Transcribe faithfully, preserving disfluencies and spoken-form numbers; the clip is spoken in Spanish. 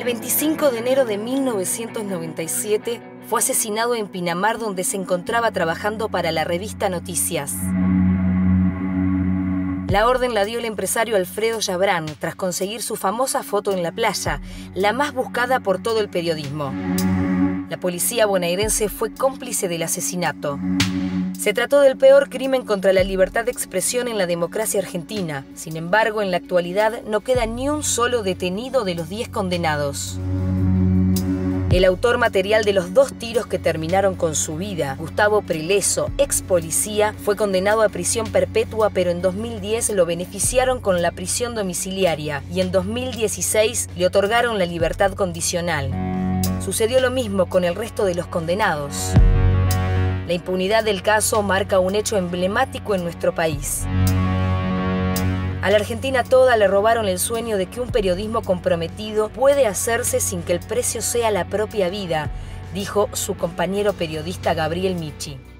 El veinticinco de enero de mil novecientos noventa y siete fue asesinado en Pinamar, donde se encontraba trabajando para la revista Noticias. La orden la dio el empresario Alfredo Yabrán tras conseguir su famosa foto en la playa, la más buscada por todo el periodismo. La policía bonaerense fue cómplice del asesinato. Se trató del peor crimen contra la libertad de expresión en la democracia argentina. Sin embargo, en la actualidad no queda ni un solo detenido de los diez condenados. El autor material de los dos tiros que terminaron con su vida, Gustavo Preleso, ex policía, fue condenado a prisión perpetua, pero en dos mil diez lo beneficiaron con la prisión domiciliaria y en dos mil dieciséis le otorgaron la libertad condicional. Sucedió lo mismo con el resto de los condenados. La impunidad del caso marca un hecho emblemático en nuestro país. A la Argentina toda le robaron el sueño de que un periodismo comprometido puede hacerse sin que el precio sea la propia vida, dijo su compañero periodista Gabriel Michi.